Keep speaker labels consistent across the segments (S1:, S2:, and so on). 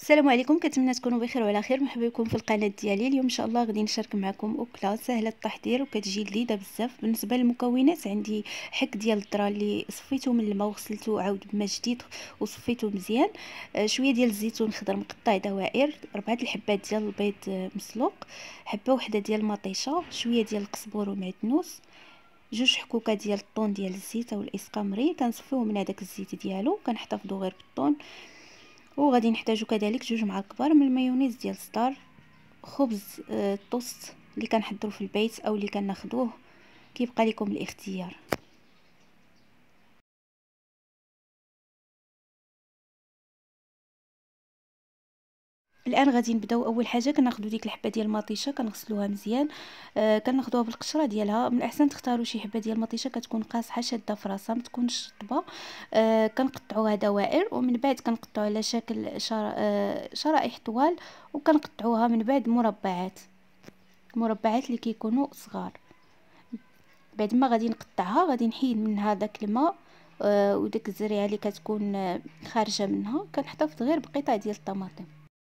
S1: السلام عليكم، كنتمنى تكونوا بخير وعلى خير. مرحبا بكم في القناه ديالي. اليوم ان شاء الله غادي نشارك معكم اكله سهله التحضير وكتجي لذيذه بزاف. بالنسبه للمكونات، عندي حك ديال الذره اللي صفيته من الماء وغسلته عاود بماء جديد وصفيته مزيان، شويه ديال الزيتون خضر مقطع دوائر، 4 الحبات ديال البيض مسلوق، حبه وحده ديال المطيشه، شويه ديال القزبور ومعدنوس، 2 حكوكه ديال الطون ديال الزيت او الاسكامري كنصفيوه من هذاك الزيت ديالو، كنحتفظوا غير بالطون. وغادي نحتاجو كذلك 2 معالق كبار من المايونيز ديال ستار، خبز الطوست اللي كنحضروا في البيت او اللي كناخذوه، كيبقى لكم الاختيار. الان غادي نبداو. اول حاجه كناخذوا ديك الحبه ديال المطيشه كنغسلوها مزيان، كناخذوها بالقشره ديالها. من الاحسن تختاروا شي حبه ديال المطيشه كتكون قاصحه شاده في راسها، ما تكونش رطبه. كنقطعوها دوائر، ومن بعد كنقطعوا على شكل شرائح طوال، وكنقطعوها من بعد مربعات اللي كيكونوا صغار. بعد ما غادي نقطعها غادي نحيد منها داك الماء وداك الزريعه اللي كتكون خارجه منها. كنحتفظ غير بقطع ديال الطماطم.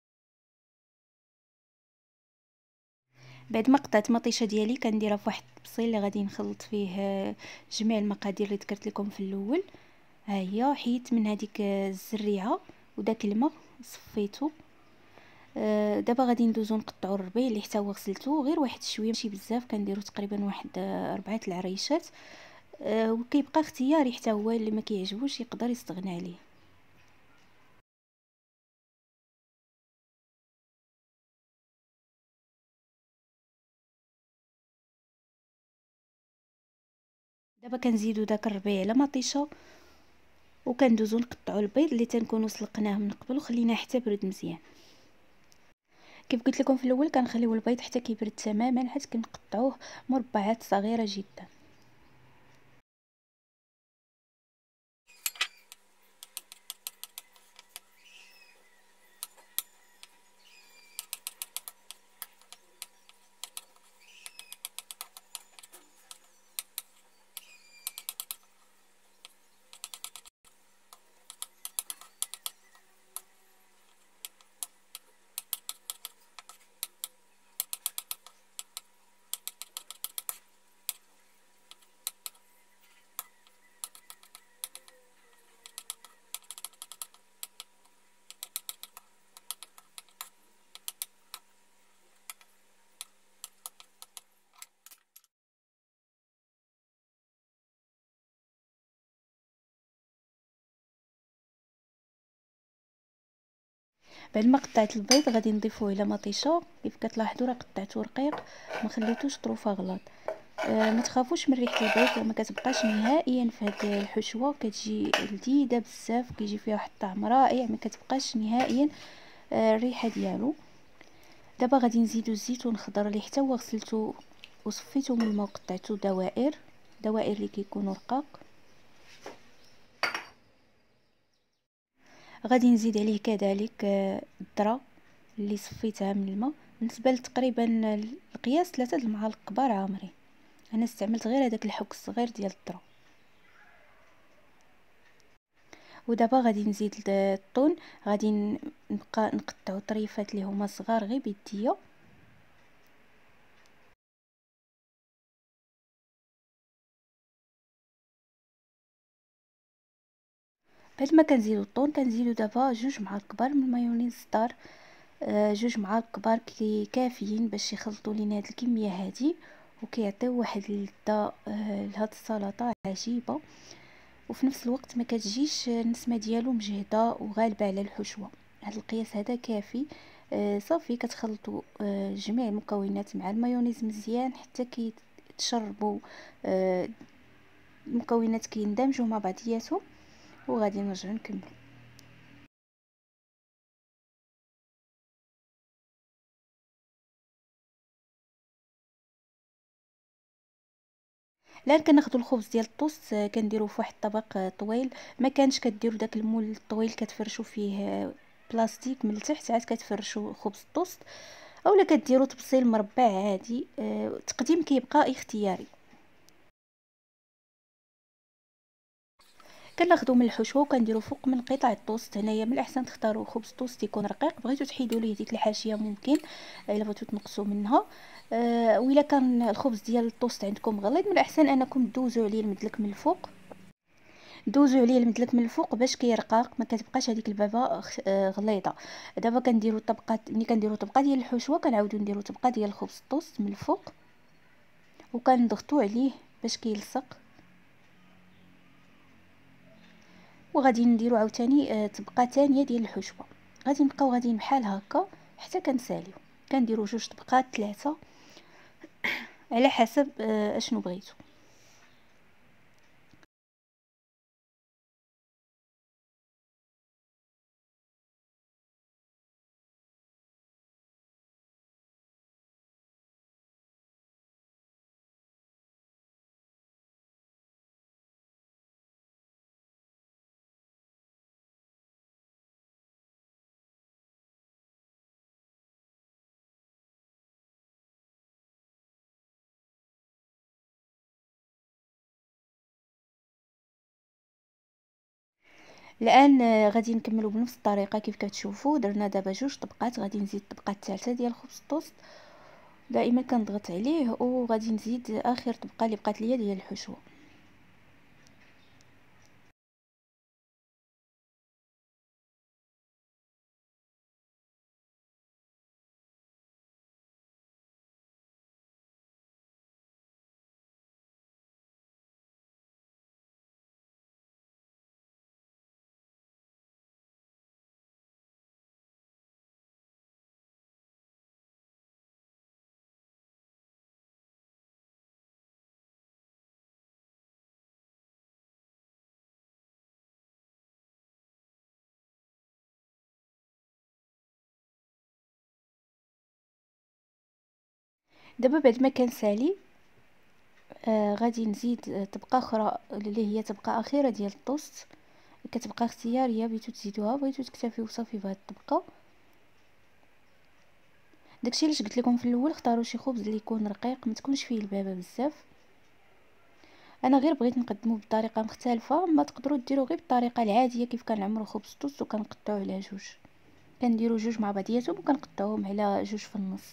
S1: بعد ما قطعت مطيشه ديالي كنديرها في واحد الطبسيل اللي غادي نخلط فيه جميع المقادير اللي ذكرت لكم في الاول. ها هي حيدت من هذيك الزريعه وداك الماء صفيته. دابا غادي ندوزو نقطعوا الربيع اللي حتى هو غسلته غير واحد شويه، ماشي بزاف، كنديرو تقريبا واحد 4 العريشات. وكيبقى اختياري، حتى هو اللي ما كيعجبوش يقدر يستغنى عليه. دابا كنزيدو داك الربيع على مطيشه، وكندوزو نقطعوا البيض اللي تنكونوا سلقناه من قبل وخليناه حتى برد مزيان. كيف قلت لكم في الاول كنخليو البيض حتى كيبرد تماما، حيت كنقطعوه مربعات صغيره جدا. بعد ما قطعت البيض غادي نضيفوه الى مطيشه. كيف كتلاحظوا راه قطعته رقيق، ما خليتوش طروفه غلط. ما تخافوش من ريحه البيض، ما كتبقاش نهائيا في هذه الحشوه، كتجي لذيذه بزاف، كيجي فيها واحد الطعم رائع، ما كتبقاش نهائيا الريحه ديالو. دابا غادي نزيدو الزيتون الخضر اللي حتى هو غسلته وصفيته من الماء وقطعته دوائر اللي كيكونوا رقاق. غادي نزيد عليه كذلك الذره اللي صفيتها من الماء، بالنسبه تقريبا القياس 3 المعالق كبار عامرين. انا استعملت غير هذاك الحك الصغير ديال الذره. ودابا غادي نزيد الطون، غادي نبقى نقطعوا طريفات اللي هما صغار غير بيديا. بعد ما كنزيدو الطون كنزيدو دابا 2 معالق كبار من المايونيز ستار. 2 معالق كبار كافيين باش يخلطوا لينا هاد الكميه هادي، وكيعطيو واحد اللذه لهاد السلطه عجيبه، وفي نفس الوقت ما كتجيش النسمه ديالو مجهده وغالبه على الحشوه. هذا القياس هذا كافي. صافي كتخلطوا جميع المكونات مع المايونيز مزيان حتى كيتشربوا المكونات كيندمجوا مع بعضياتهم، وغادي نرجعوا نكمل. الان كناخذوا الخبز ديال الطوست، كنديروه في واحد الطبق طويل. ما كانش كديروا داك المول الطويل كتفرشوا فيه بلاستيك من التحت عاد كتفرشوا خبز الطوست، اولا كديروا طبسيل مربع عادي. التقديم كيبقى اختياري. كناخذوا من الحشوه وكنديروا فوق من قطع الطوست. هنايا من الاحسن تختاروا خبز توست يكون رقيق، بغيتو تحيدوا ليه ديك الحاشيه ممكن الا بغيتو تنقصوا منها. وإلا كان الخبز ديال الطوست عندكم غليظ من الاحسن انكم دوزوا عليه المدلك من الفوق، دوزوا عليه المدلك من الفوق باش كيرقاق، ما كتبقاش هذيك البابه غليظه. دابا كنديروا طبقات، ملي كنديروا طبقه ديال الحشوه كنعاودوا نديروا طبقه ديال الخبز الطوست من الفوق وكنضغطوا عليه باش كيلصق، وغادي نديرو عاوتاني طبقه ثانيه ديال الحشوه. غادي نبقاو غاديين بحال هكا حتى كنساليو، كنديرو 2 طبقات 3 على حسب اشنو بغيتو. الان غادي نكملوا بنفس الطريقه كيف كتشوفوا. درنا دابا 2 طبقات، غادي نزيد الطبقه الثالثه ديال خبز الطوست، دائما كنضغط عليه وغادي نزيد اخر طبقه اللي بقات ليا ديال الحشوه. دابا بعد ما كنسالي غادي نزيد طبقه اخرى اللي هي طبقه اخيره ديال الطوست، كتبقى اختياريه، بغيتو تزيدوها بغيتو تكتفيو صافي بهاد الطبقه. داكشي علاش قلت لكم في الاول اختاروا شي خبز اللي يكون رقيق ما تكونش فيه البابه بزاف. انا غير بغيت نقدمه بطريقه مختلفه، ما تقدروا ديروا غير بالطريقه العاديه كيف كنعمروا خبز الطوست وكنقطعوا على جوج. كنديروا جوج مع بعضياتهم وكنقطعوهم على جوج في النص.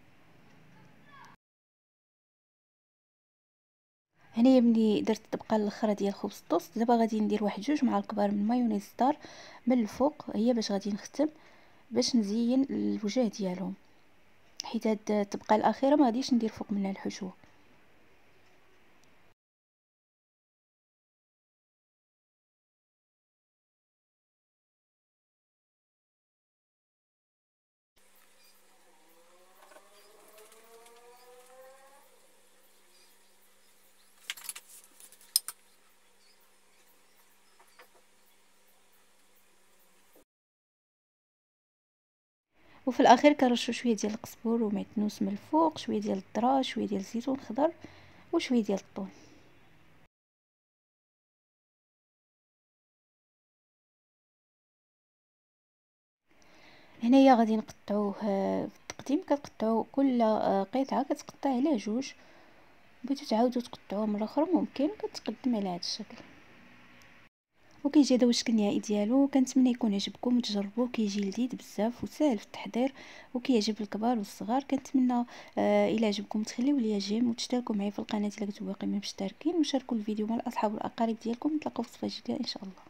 S1: هنايا ملي درت الطبقه الاخرى ديال خبز الطوست، دابا غادي ندير واحد 2 معالق كبار من مايونيز دار من الفوق، هي باش غادي نختم باش نزين الوجه ديالهم، حيت هاد الطبقه الاخيره ما غاديش ندير فوق منها الحشوه. وفي الاخير كنرشوا شويه ديال القزبر ومعدنوس من الفوق، شويه ديال الذره، شويه ديال الزيتون خضر وشويه ديال الثوم. هنايا غادي نقطعوه في التقديم، كتقطعوا كل قطعه كتقطع على جوج، بغيتو تعاودوا تقطعوه مره اخرى ممكن، كتقدم على هذا الشكل. وكيجي هذا هو الشكل النهائي ديالو. كنتمنى يكون عجبكم وتجربوه، كيجي لذيذ بزاف وسهل في التحضير وكيعجب الكبار والصغار. كنتمنى الى عجبكم تخليو ليا جيم وتشتركوا معي في القناه الا كنتو باقيين مشتركين، وشاركوا الفيديو مع الاصحاب والاقارب ديالكم. نتلاقاو في صفه جديده ان شاء الله.